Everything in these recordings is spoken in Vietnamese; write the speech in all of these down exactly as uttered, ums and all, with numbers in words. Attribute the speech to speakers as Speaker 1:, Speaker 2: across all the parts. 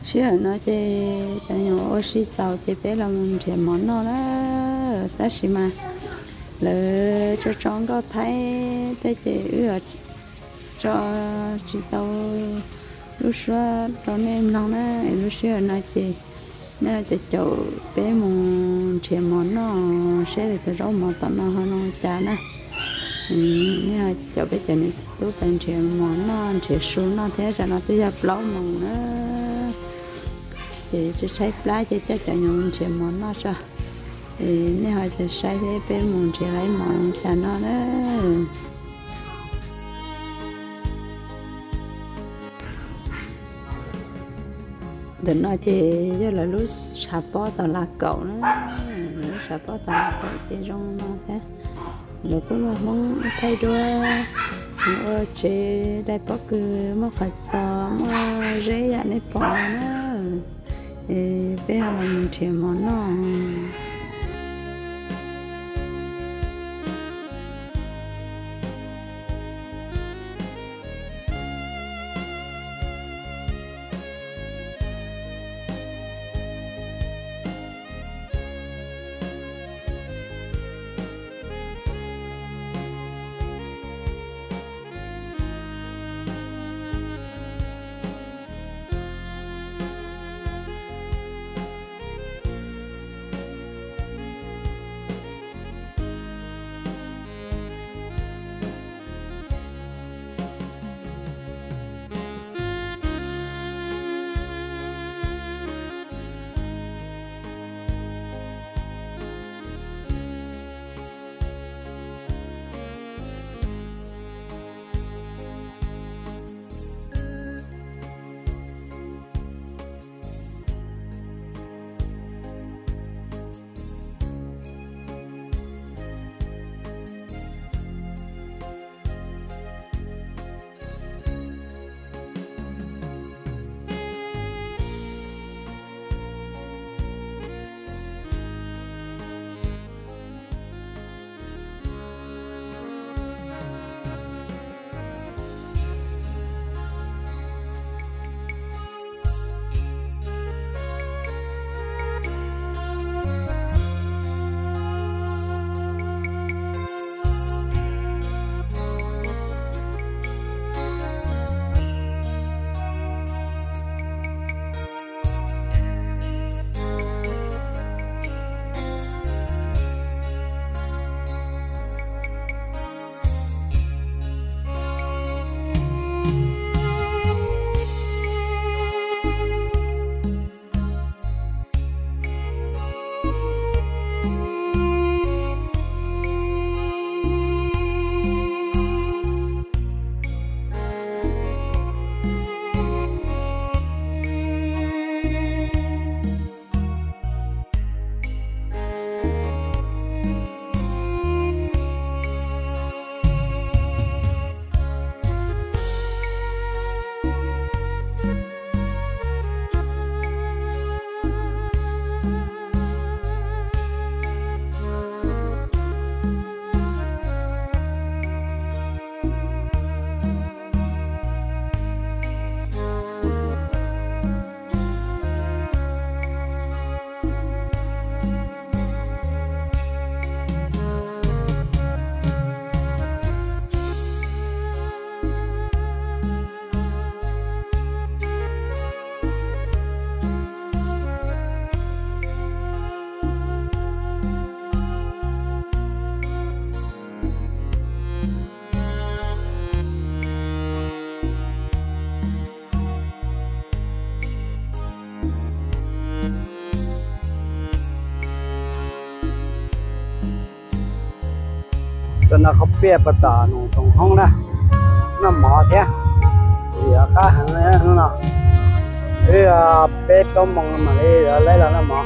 Speaker 1: xíu nó chơi tao nhỏ xí giàu chơi bé là một chuyện món nó đó ta xí mà lỡ cho chọn có thấy tới chơi ở cho chị tao lúc xưa cho nên nó đó lúc xưa nó chơi nó chơi chỗ bé một chuyện món nó sẽ được rau món tao nó hơn nó chả nè nha cho bé cho nên tôi bên chuyện món nó chuyện số nó thế ra nó tới giờ lâu mong nó thì sẽ sai lá cho cho cho nhung chuyện món nó sao thì nếu họ sẽ sai thế bé muốn chuyện lấy món cho nó đó để nó chỉ cho là lúc sạp bó tao là cậu đó lúc sạp bó tao là cậu thì trong nó thế rồi cũng là mong thay đổi ở chế đại bác cứ mà phải cho mà dễ dàng để bỏ nó thì bây giờ là mình chỉ món nó
Speaker 2: cho nó không biết bắt đầu nông sống không nè nó mỏ thế thì cá hàng này nó nào cái bé tôm mong mà lấy lấy là nó mỏ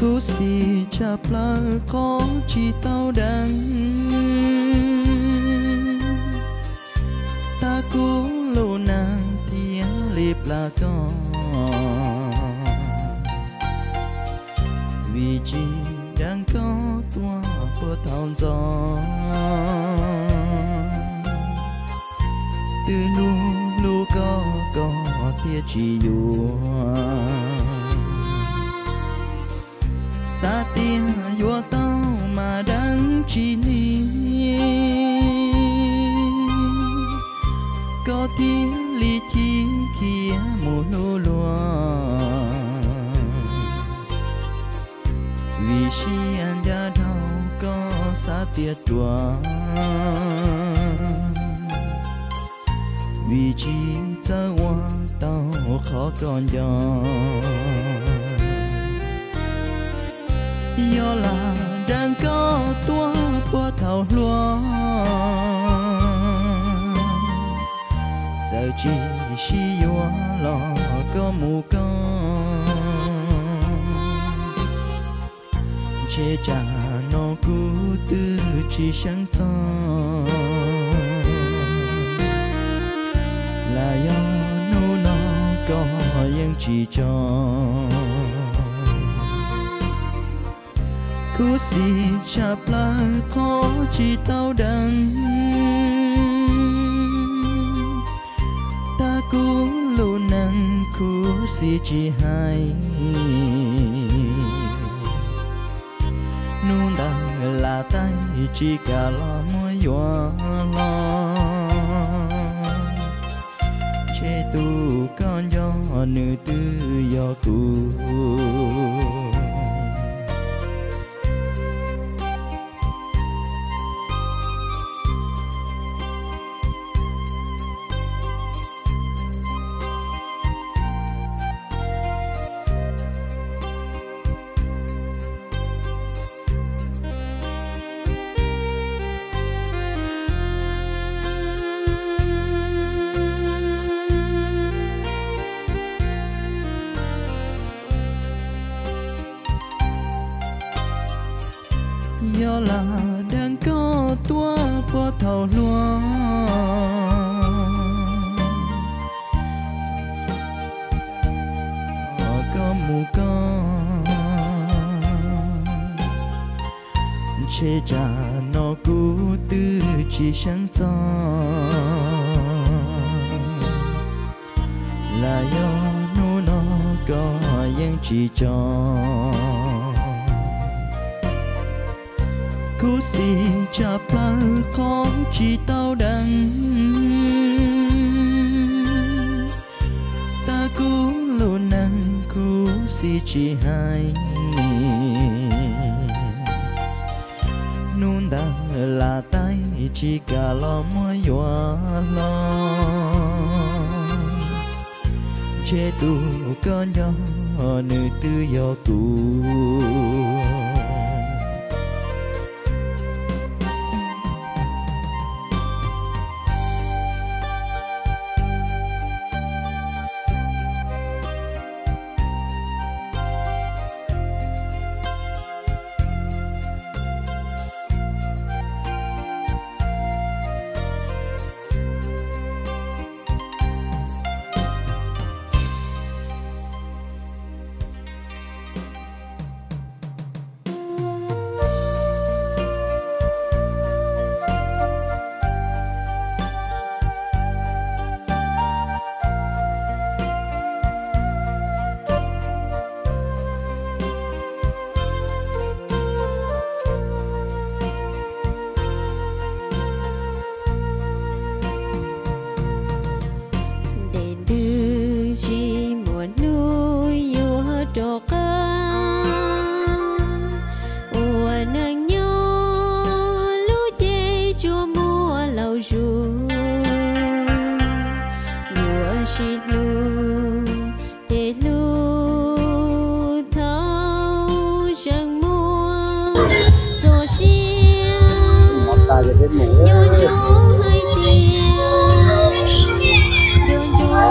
Speaker 3: cú xì chập lá khó chỉ tao đắng ta cú lô nàng thia liệp là con vì chỉ đang có tua bờ thao gió từ lu lu có có tia chỉ dùa xa tia dùa tao mà đang chỉ li có tia li chi kia mùa lô lúa vì si anh đã đau có xa tia chùa vì chỉ cha hoa tao khó còn gió do là đang có tua qua thảo lúa giờ chỉ si hoa lo có mù con chế cha nó cú tư chỉ sáng gió là do nô nó có những chỉ cho cú xì chập lá khó chỉ tao đắng ta cú lô nắng cú xì chỉ hai nôn đang là tay chỉ cả lo môi gió lo chế tu con gió nữ tư gió cũ do là đang có tua qua thảo lúa có mù con chế cha nó cú tư chỉ sáng gió là do nô nó có những chỉ cho cú xì chập lá khó chỉ tao đắng ta cú lô nắng cú xì chỉ hai nôn đang là tay chỉ cả lo môi gió lo chế tu con gió nữ tư gió cũ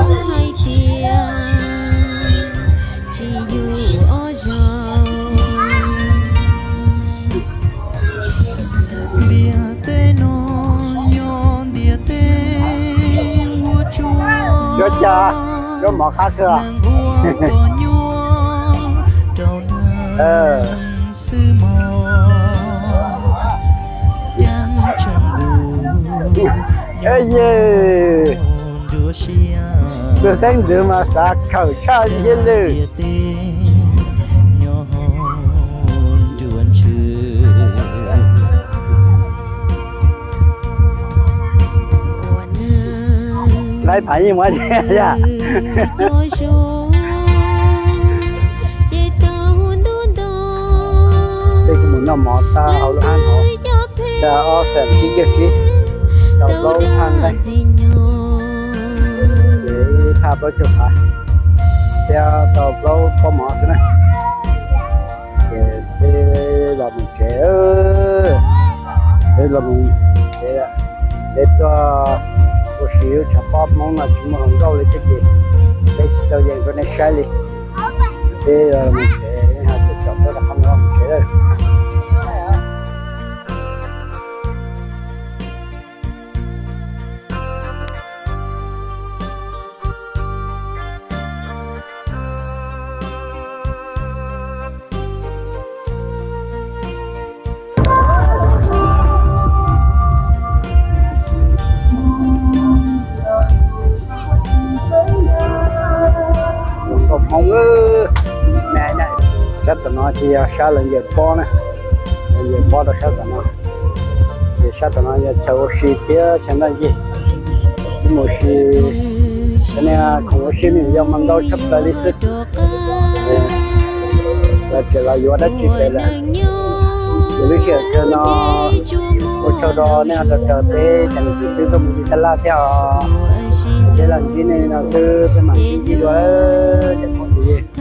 Speaker 1: Hãy subscribe cho kênh Ghiền Mì Gõ để không bỏ lỡ
Speaker 2: cho cha cho mỏ khác cơ à ờ ê dê tôi sáng giờ mà sao khẩu cha gì lư lại phải như mà vậy à đây cũng muốn nằm mỏ ta hậu han họ ta ở sân chỉ kêu chỉ đầu lâu than đây để tháp đôi chụp phải theo đầu lâu có mỏ thế này để để làm mình trẻ để làm mình trẻ để cho cô xíu chả bóp mong là chúng mình đâu lấy cái gì để tao dành cái này sai đi để mình sẽ hạt chọn đó là không có mình trẻ đâu mong ư mẹ này chắc tụi nó thì sao lần giờ po này lần giờ po được sao tụi nó thì sao tụi nó giờ chầu xì thế chẳng là gì một xì cái này không có xì mình giờ mang đâu chấp tới đi sức là chỉ là vô đất chỉ để là để bây giờ cho nó một chỗ đó nên là trở tới chẳng chỉ tới tụi mình ta la theo cái lần gì này là sư cái mảng chính trị đó chẳng có gì